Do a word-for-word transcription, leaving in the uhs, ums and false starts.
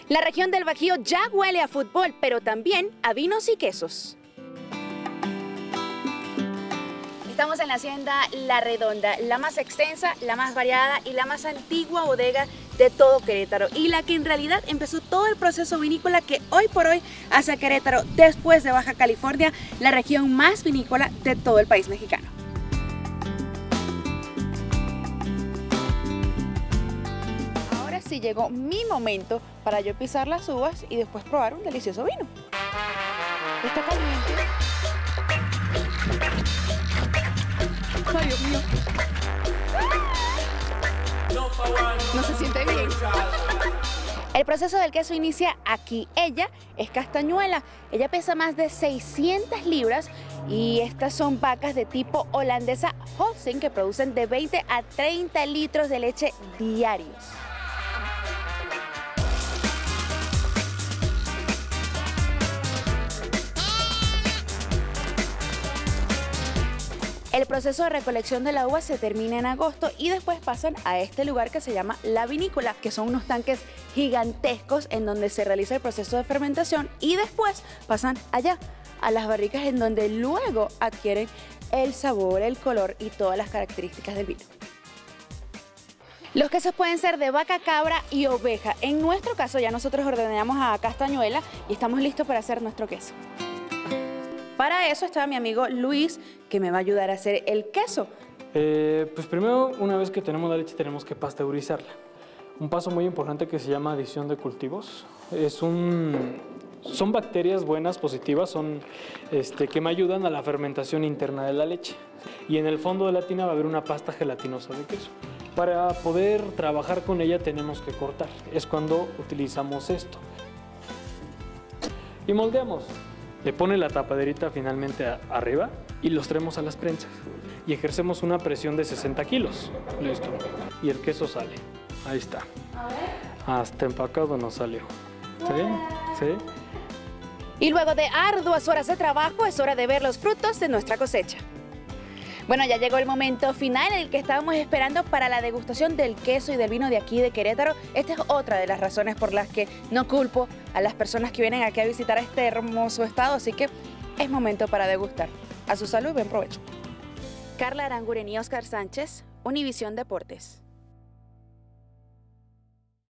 La región del Bajío ya huele a fútbol, pero también a vinos y quesos. Estamos en la hacienda La Redonda, la más extensa, la más variada y la más antigua bodega de todo Querétaro, y la que en realidad empezó todo el proceso vinícola que hoy por hoy hace a Querétaro, después de Baja California, la región más vinícola de todo el país mexicano. Ahora sí llegó mi momento para yo pisar las uvas y después probar un delicioso vino. Está caliente. Ay, Dios mío. No se siente bien. El proceso del queso inicia aquí. Ella es castañuela. Ella pesa más de seiscientas libras y estas son vacas de tipo holandesa Holstein que producen de veinte a treinta litros de leche diarios. El proceso de recolección de la uva se termina en agosto y después pasan a este lugar que se llama la vinícola, que son unos tanques gigantescos en donde se realiza el proceso de fermentación, y después pasan allá, a las barricas, en donde luego adquieren el sabor, el color y todas las características del vino. Los quesos pueden ser de vaca, cabra y oveja. En nuestro caso ya nosotros ordenamos a castañuela y estamos listos para hacer nuestro queso. Para eso está mi amigo Luis, que me va a ayudar a hacer el queso. Eh, pues primero, una vez que tenemos la leche, tenemos que pasteurizarla. Un paso muy importante que se llama adición de cultivos. Es un, son bacterias buenas, positivas, son, este, que me ayudan a la fermentación interna de la leche. Y en el fondo de la tina va a haber una pasta gelatinosa de queso. Para poder trabajar con ella tenemos que cortar. Es cuando utilizamos esto. Y moldeamos. Le pone la tapaderita finalmente a, arriba y los traemos a las prensas. Y ejercemos una presión de sesenta kilos. Listo. Y el queso sale. Ahí está. Hasta empacado nos salió. ¿Sí? ¿Sí? Y luego de arduas horas de trabajo, es hora de ver los frutos de nuestra cosecha. Bueno, ya llegó el momento final, el que estábamos esperando para la degustación del queso y del vino de aquí de Querétaro. Esta es otra de las razones por las que no culpo a las personas que vienen aquí a visitar este hermoso estado, así que es momento para degustar. A su salud y buen provecho. Carla Aranguren y Oscar Sánchez, Univisión Deportes.